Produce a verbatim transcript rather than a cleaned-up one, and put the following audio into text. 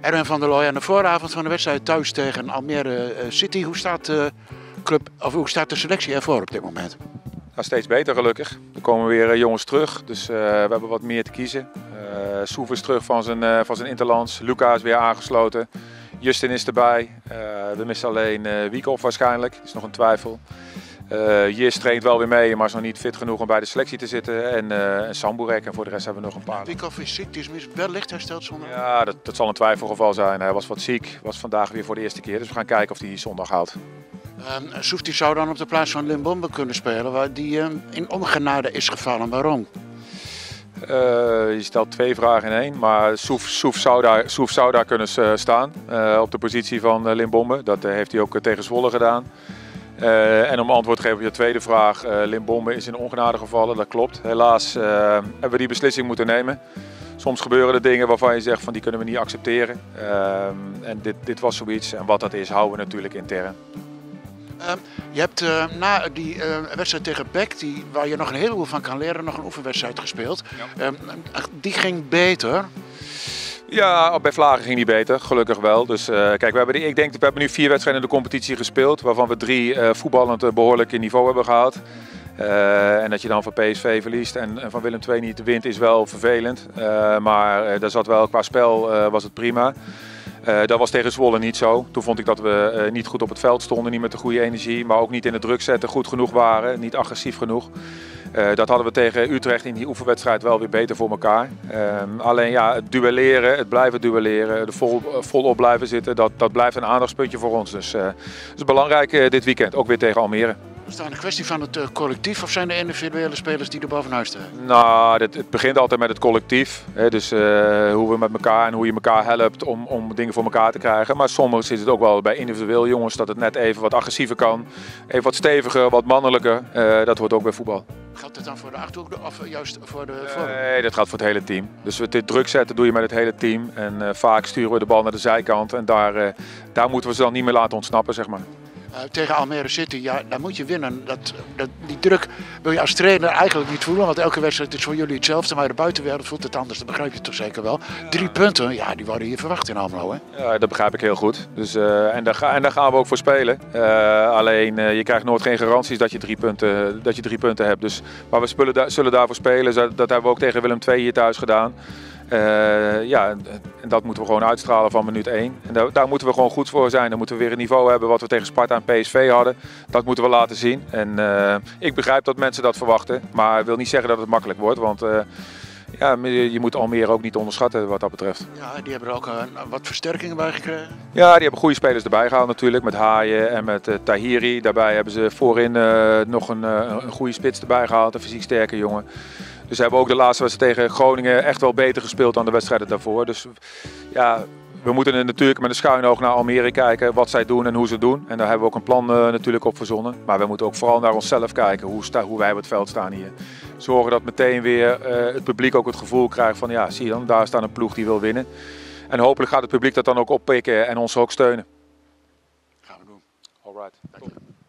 Erwin van der Looy, aan de vooravond van de wedstrijd thuis tegen Almere City. Hoe staat de club, of hoe staat de selectie ervoor op dit moment? Nou, steeds beter gelukkig. Er komen weer jongens terug, dus uh, we hebben wat meer te kiezen. Uh, Soef is terug van zijn, uh, van zijn interlands, Luca is weer aangesloten, Justin is erbij. Uh, we missen alleen uh, Wiekhoff waarschijnlijk, dat is nog een twijfel. Uh, Jis traint wel weer mee, maar is nog niet fit genoeg om bij de selectie te zitten. En, uh, en Samburek, en voor de rest hebben we nog een paar. Wiekhoff is ziek, die is wel licht hersteld zondag. Ja, dat, dat zal een twijfelgeval zijn. Hij was wat ziek, was vandaag weer voor de eerste keer, dus we gaan kijken of hij zondag haalt. Um, Soef die zou dan op de plaats van Limbombe kunnen spelen, waar die um, in ongenade is gevallen. Waarom? Uh, je stelt twee vragen in één, maar Soef, Soef, zou, daar, Soef zou daar kunnen uh, staan uh, op de positie van uh, Limbombe. Dat uh, heeft hij ook uh, tegen Zwolle gedaan. Uh, en om antwoord te geven op je tweede vraag, uh, Limbombe is in ongenade gevallen, dat klopt. Helaas uh, hebben we die beslissing moeten nemen. Soms gebeuren er dingen waarvan je zegt van die kunnen we niet accepteren. Uh, en dit, dit was zoiets en wat dat is houden we natuurlijk intern. Uh, je hebt uh, na die uh, wedstrijd tegen Beck, die, waar je nog een heleboel van kan leren, nog een oefenwedstrijd gespeeld. Ja. Uh, die ging beter. Ja, bij Vlagen ging die beter, gelukkig wel. Dus uh, kijk, we hebben, die, ik denk, we hebben nu vier wedstrijden in de competitie gespeeld, waarvan we drie uh, voetballend uh, behoorlijk in niveau hebben gehaald. Uh, en dat je dan van P S V verliest en, en van Willem twee niet wint is wel vervelend. Uh, maar uh, daar zat wel, qua spel uh, was het prima. Uh, dat was tegen Zwolle niet zo. Toen vond ik dat we uh, niet goed op het veld stonden, niet met de goede energie, maar ook niet in de druk zetten goed genoeg waren, niet agressief genoeg. Uh, dat hadden we tegen Utrecht in die oefenwedstrijd wel weer beter voor elkaar. Uh, alleen ja, het duelleren, het blijven duelleren, er vol, uh, volop blijven zitten, dat, dat blijft een aandachtspuntje voor ons. Dus uh, het is belangrijk uh, dit weekend, ook weer tegen Almere. Is dat een kwestie van het uh, collectief of zijn de individuele spelers die er bovenuit staan? Nou, het, het begint altijd met het collectief. Hè, dus uh, hoe we met elkaar en hoe je elkaar helpt om, om dingen voor elkaar te krijgen. Maar soms zit het ook wel bij individueel jongens dat het net even wat agressiever kan. Even wat steviger, wat mannelijker. Uh, dat hoort ook bij voetbal. Geldt dit dan voor de Achterhoek of juist voor de vorm? Nee, dat gaat voor het hele team. Dus dit druk zetten doe je met het hele team. En uh, vaak sturen we de bal naar de zijkant. En daar, uh, daar moeten we ze dan niet meer laten ontsnappen, zeg maar. Uh, tegen Almere City, ja, daar moet je winnen. Dat, dat, die druk wil je als trainer eigenlijk niet voelen, want elke wedstrijd is voor jullie hetzelfde, maar de buitenwereld voelt het anders, dat begrijp je toch zeker wel. Ja. Drie punten, ja, die worden hier verwacht in Almelo, hè? Ja, dat begrijp ik heel goed. Dus, uh, en, daar ga, en daar gaan we ook voor spelen. Uh, alleen, uh, je krijgt nooit geen garanties dat je drie punten, dat je drie punten hebt. Dus, maar we zullen, da zullen daarvoor spelen, dat hebben we ook tegen Willem twee hier thuis gedaan. Uh, ja, en dat moeten we gewoon uitstralen van minuut één. En daar, daar moeten we gewoon goed voor zijn. Dan moeten we weer een niveau hebben wat we tegen Sparta en P S V hadden. Dat moeten we laten zien. En uh, ik begrijp dat mensen dat verwachten. Maar ik wil niet zeggen dat het makkelijk wordt. Want uh, ja, je moet Almere ook niet onderschatten wat dat betreft. Ja, die hebben er ook uh, wat versterkingen bij gekregen. Ja, die hebben goede spelers erbij gehaald natuurlijk. Met Haaien en met uh, Tahiri. Daarbij hebben ze voorin uh, nog een, uh, een goede spits erbij gehaald. Een fysiek sterke jongen. Dus hebben we ook de laatste wedstrijd tegen Groningen echt wel beter gespeeld dan de wedstrijden daarvoor. Dus ja, we moeten natuurlijk met een schuin oog naar Almere kijken wat zij doen en hoe ze het doen. En daar hebben we ook een plan uh, natuurlijk op verzonnen. Maar we moeten ook vooral naar onszelf kijken, hoe, sta, hoe wij op het veld staan hier. Zorgen dat meteen weer uh, het publiek ook het gevoel krijgt van ja, zie je dan, daar staat een ploeg die wil winnen. En hopelijk gaat het publiek dat dan ook oppikken en ons ook steunen. Gaan we doen. All right.